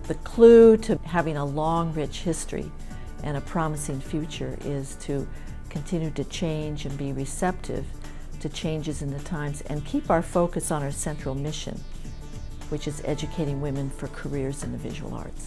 The clue to having a long, rich history and a promising future is to continue to change and be receptive to changes in the times and keep our focus on our central mission, which is educating women for careers in the visual arts.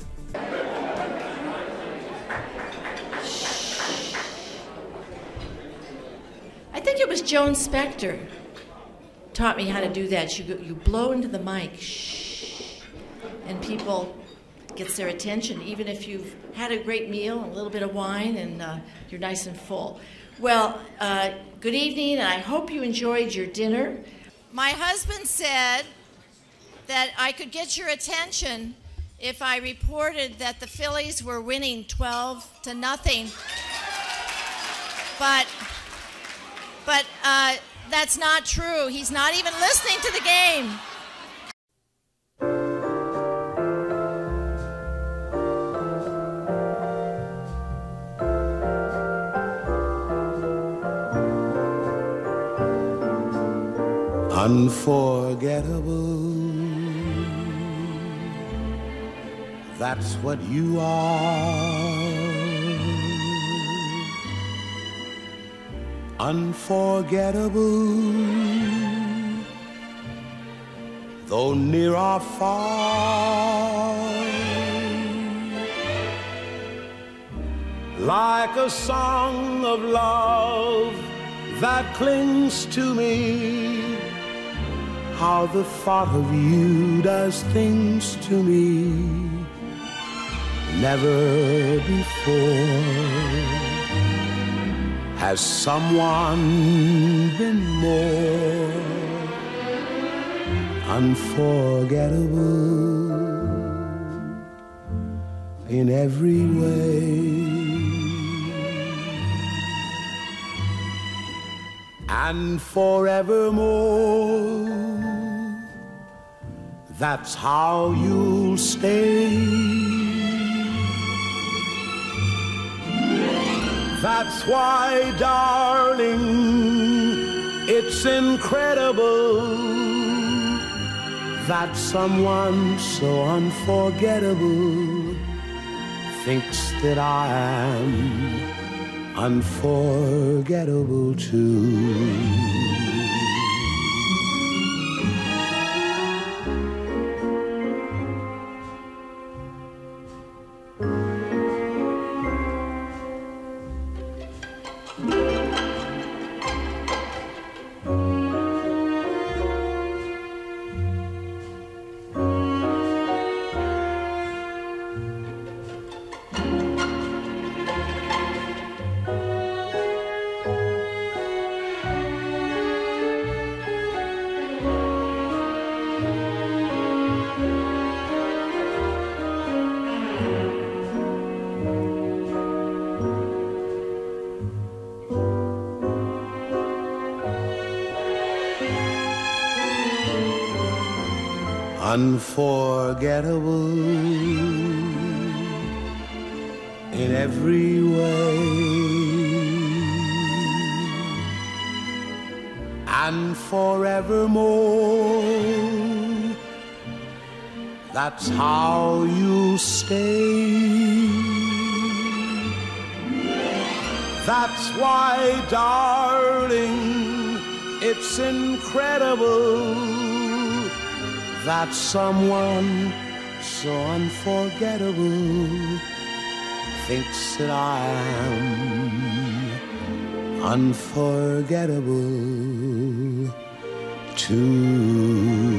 I think it was Joan Spector taught me how to do that. You blow into the mic, shh, and people gets their attention, even if you've had a great meal and a little bit of wine and you're nice and full. Well, good evening, and I hope you enjoyed your dinner. My husband said that I could get your attention if I reported that the Phillies were winning 12-0. But that's not true. He's not even listening to the game. Unforgettable, that's what you are. Unforgettable, though near or far, like a song of love that clings to me. How the thought of you does things to me never before has someone been more unforgettable in every way. And forevermore, that's how you'll stay. That's why, darling, it's incredible that someone so unforgettable thinks that I am unforgettable too. Unforgettable in every way, and forevermore, that's how you'll stay. That's why, darling, it's incredible that someone so unforgettable thinks that I am unforgettable too.